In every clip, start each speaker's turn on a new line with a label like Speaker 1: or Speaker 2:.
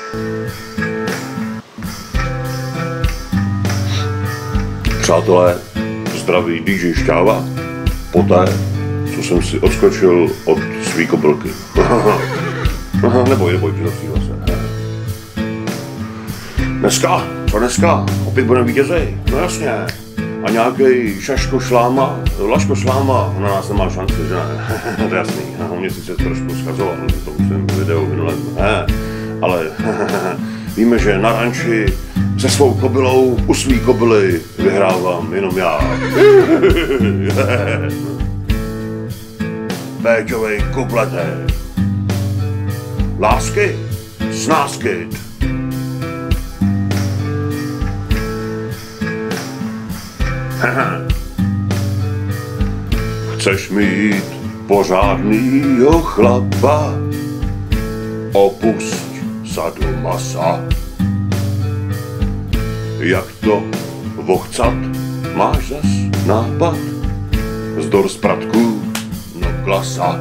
Speaker 1: Přátelé, zdraví DJ Šťáva, poté, co jsem si odskočil od svý kobylky. Neboj, přidostříva se. Dneska? Opět budeme vítězi, no jasně. A nějaký Laško Šláma, na nás nemá šanci, že ne? To je jasný, on mě sice trošku schazoval, to už jsem video minulém, ale víme, že na ranči se svou kobylou u svý kobily vyhrávám jenom já. Péťovej kuplete. Lásky, snáskyt. Chceš mít pořádnýho chlapa, opusť sadu masa. Jak to vochcat, máš zas nápad? Zdor z pratků, no klasa.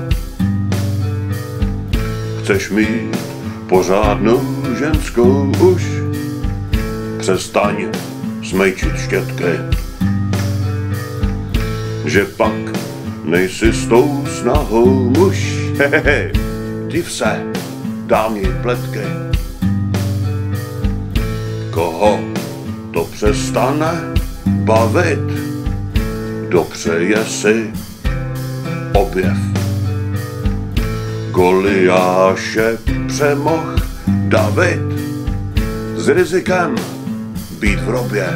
Speaker 1: Chceš mít pořádnou ženskou už? Přestaň smejčit štětky, že pak nejsi s tou snahou muž. Div se, dávní pletky. Koho to přestane bavit, dopřeje si objev. Goliáše přemohl David s rizikem být v hrobě.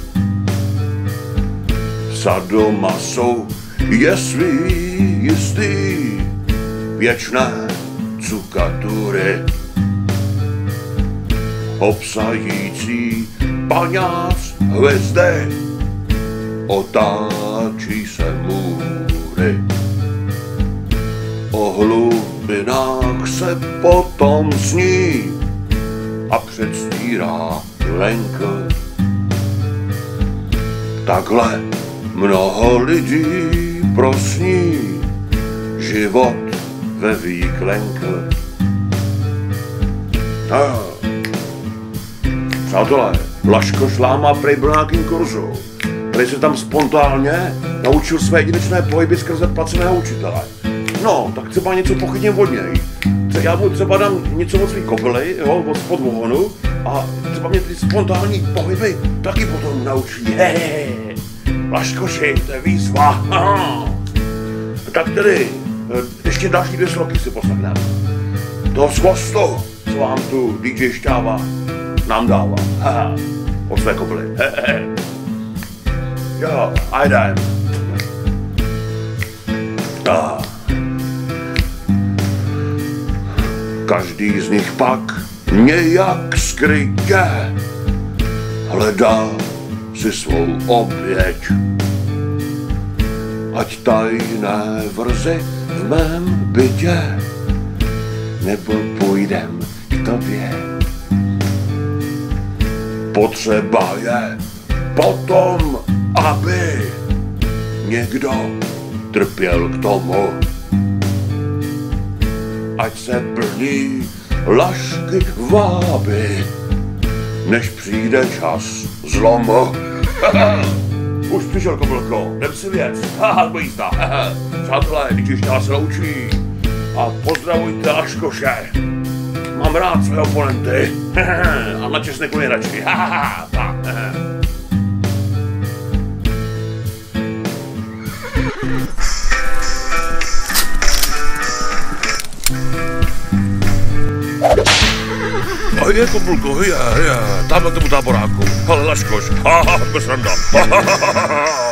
Speaker 1: Sadomaso je svý jistý, věčné cukatury, obsající paňáz hvězdy, otáčí se můry. O hlubinách se potom sní a předstírá lenk. Takhle mnoho lidí prosní život ve výklenku. Přátelé, Laško Šláma prej byl nějakým kurzu. Prej se tam spontánně naučil své jedinečné pohyby skrze placeného učitele. No, tak třeba něco pochytím od něj. Já mu třeba dám něco od svý kobily, jo, od podvohonu, a třeba mě ty spontánní pohyby taky potom naučí. Laškoši, to je výzva. Tak tedy, ještě další 2 sloky si poslechneme. To z chvostu, co vám tu DJ Šťáva nám dává. Od své kobily. Jo, a jdem. Každý z nich pak nějak skrytě hledá si svou oběť. Ať tajné vrzy v mém bytě, nebo půjdem k tobě. Potřeba je potom, aby někdo trpěl k tomu. Ať se plní lašky váby, než přijde čas zlomu. Už přišel, kobylko, jdem si věc. Bo jízda. Přátelé, DJ Šťáva se loučí. A pozdravujte Laškoše. Mám rád své oponenty. A na česneku nejradši. Tak. Je kobylko, je, tam na tomu táboráku. Ale Laškoš, bez randa.